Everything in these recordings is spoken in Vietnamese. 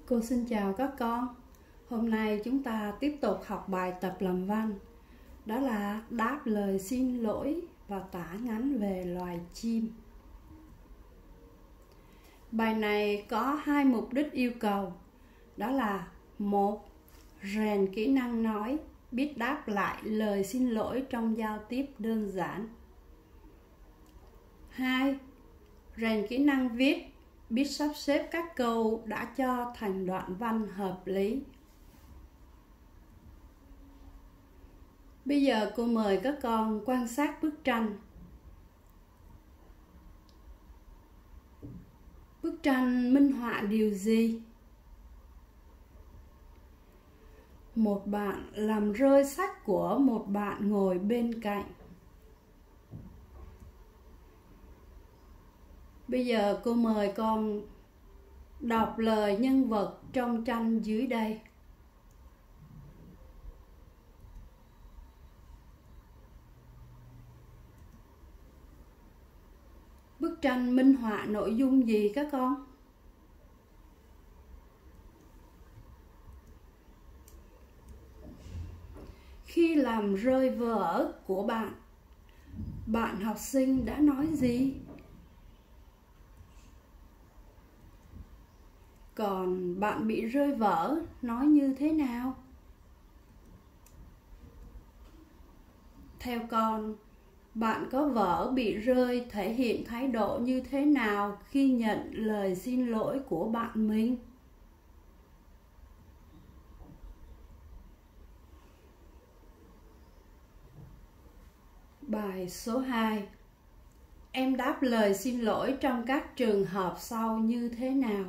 Cô xin chào các con. Hôm nay chúng ta tiếp tục học bài tập làm văn. Đó là đáp lời xin lỗi và tả ngắn về loài chim. Bài này có hai mục đích yêu cầu. Đó là: 1. Rèn kỹ năng nói, biết đáp lại lời xin lỗi trong giao tiếp đơn giản. 2. Rèn kỹ năng viết, biết sắp xếp các câu đã cho thành đoạn văn hợp lý. Bây giờ cô mời các con quan sát bức tranh. Bức tranh minh họa điều gì? Một bạn làm rơi sách của một bạn ngồi bên cạnh. Bây giờ cô mời con đọc lời nhân vật trong tranh dưới đây. Bức tranh minh họa nội dung gì các con? Khi làm rơi vở của bạn, bạn học sinh đã nói gì? Còn bạn bị rơi vở nói như thế nào? Theo con, bạn có vở bị rơi thể hiện thái độ như thế nào khi nhận lời xin lỗi của bạn mình? Bài số 2. Em đáp lời xin lỗi trong các trường hợp sau như thế nào?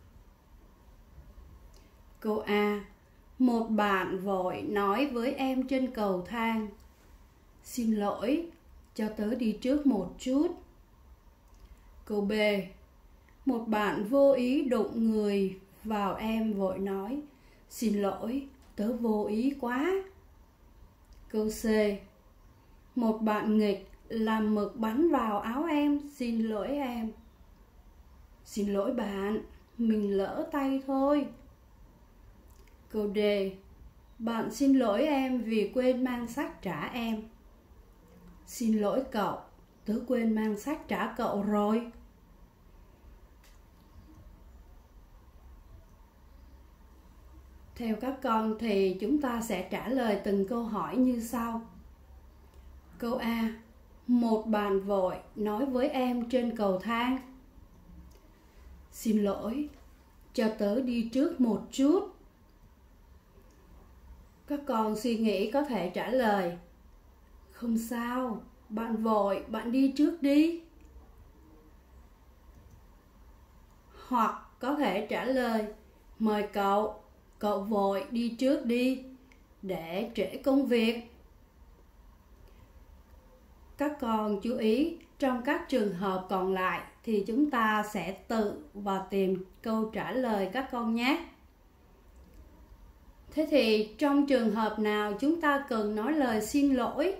Câu A. Một bạn vội nói với em trên cầu thang: Xin lỗi, cho tớ đi trước một chút. Câu B. Một bạn vô ý đụng người vào em vội nói: Xin lỗi, tớ vô ý quá. Câu C. Một bạn nghịch làm mực bắn vào áo em: Xin lỗi em. Xin lỗi bạn, mình lỡ tay thôi. Câu D. Bạn xin lỗi em vì quên mang sách trả em: Xin lỗi cậu, tớ quên mang sách trả cậu rồi. Theo các con thì chúng ta sẽ trả lời từng câu hỏi như sau. Câu A. Một bạn vội nói với em trên cầu thang: Xin lỗi, cho tớ đi trước một chút. Các con suy nghĩ có thể trả lời: Không sao, bạn vội, bạn đi trước đi. Hoặc có thể trả lời: Mời cậu, cậu vội đi trước đi, để trễ công việc. Các con chú ý, trong các trường hợp còn lại thì chúng ta sẽ tự và tìm câu trả lời các con nhé. Thế thì trong trường hợp nào chúng ta cần nói lời xin lỗi?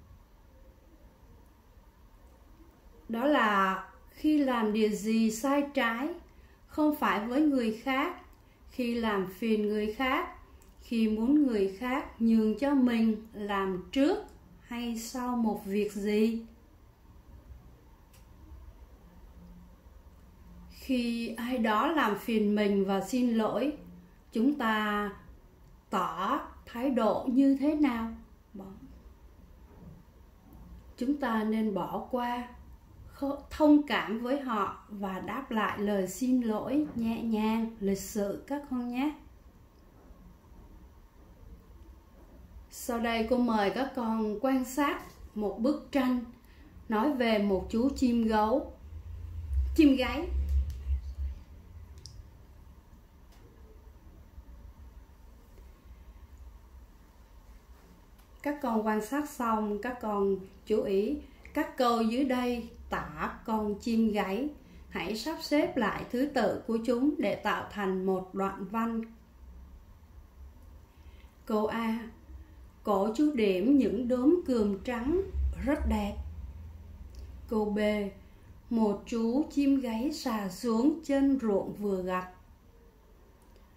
Đó là khi làm điều gì sai trái, không phải với người khác, khi làm phiền người khác, khi muốn người khác nhường cho mình làm trước hay sau một việc gì. Khi ai đó làm phiền mình và xin lỗi, chúng ta tỏ thái độ như thế nào? Chúng ta nên bỏ qua, thông cảm với họ và đáp lại lời xin lỗi nhẹ nhàng, lịch sự các con nhé. Sau đây cô mời các con quan sát một bức tranh nói về một chú chim gáy. Các con quan sát xong, các con chú ý các câu dưới đây tả con chim gáy. Hãy sắp xếp lại thứ tự của chúng để tạo thành một đoạn văn. Câu A. Cổ chú điểm những đốm cườm trắng rất đẹp. Câu B. Một chú chim gáy xà xuống chân ruộng vừa gặt.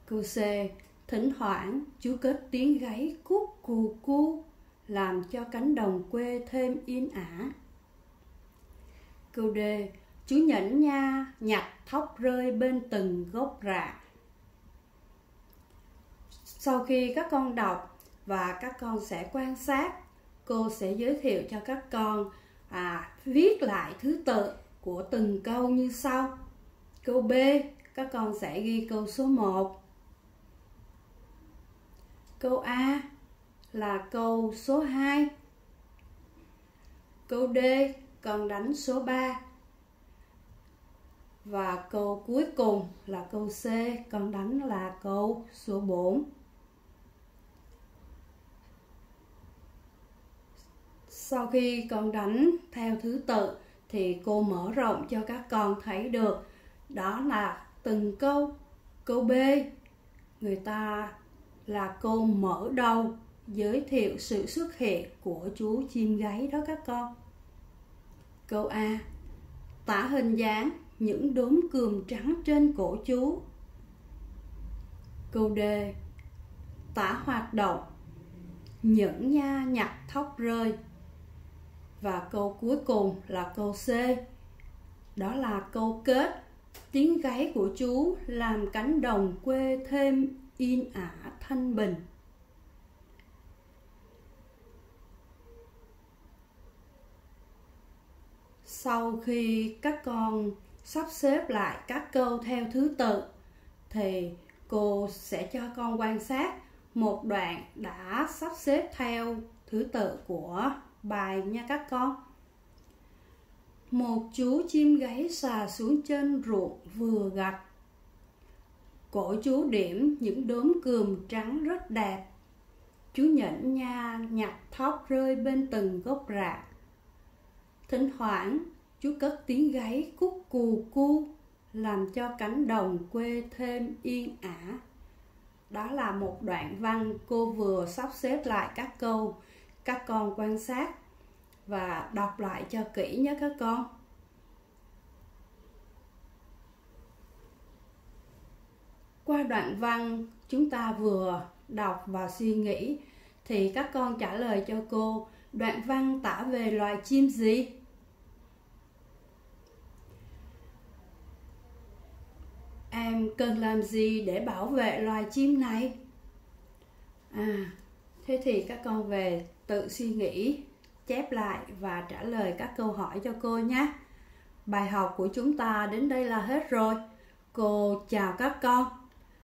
Câu C. Thỉnh thoảng chú cất tiếng gáy cút cù cu, làm cho cánh đồng quê thêm yên ả. Câu D. Chú nhẫn nha nhặt thóc rơi bên từng gốc rạ. Sau khi các con đọc và các con sẽ quan sát, cô sẽ giới thiệu cho các con viết lại thứ tự của từng câu như sau. Câu B, các con sẽ ghi câu số 1. Câu A là câu số 2. Câu D, con đánh số 3. Và câu cuối cùng là câu C, con đánh là câu số 4. Sau khi con đánh theo thứ tự thì cô mở rộng cho các con thấy được đó là từng câu. Câu B, người ta là câu mở đầu giới thiệu sự xuất hiện của chú chim gáy đó các con. Câu A, tả hình dáng những đốm cườm trắng trên cổ chú. Câu D, tả hoạt động những nha nhặt thóc rơi. Và câu cuối cùng là câu C, đó là câu kết tiếng gáy của chú làm cánh đồng quê thêm yên ả thanh bình. Sau khi các con sắp xếp lại các câu theo thứ tự thì cô sẽ cho con quan sát một đoạn đã sắp xếp theo thứ tự của bài nha các con. Một chú chim gáy xà xuống chân ruộng vừa gặt. Cổ chú điểm những đốm cườm trắng rất đẹp. Chú nhẫn nha nhặt thóc rơi bên từng gốc rạ. Thỉnh thoảng chú cất tiếng gáy cút cù cu, làm cho cánh đồng quê thêm yên ả. Đó là một đoạn văn cô vừa sắp xếp lại các câu. Các con quan sát và đọc lại cho kỹ nhé các con. Qua đoạn văn chúng ta vừa đọc và suy nghĩ thì các con trả lời cho cô đoạn văn tả về loài chim gì? Em cần làm gì để bảo vệ loài chim này? Thế thì các con về tự suy nghĩ, chép lại và trả lời các câu hỏi cho cô nhé. Bài học của chúng ta đến đây là hết rồi. Cô chào các con.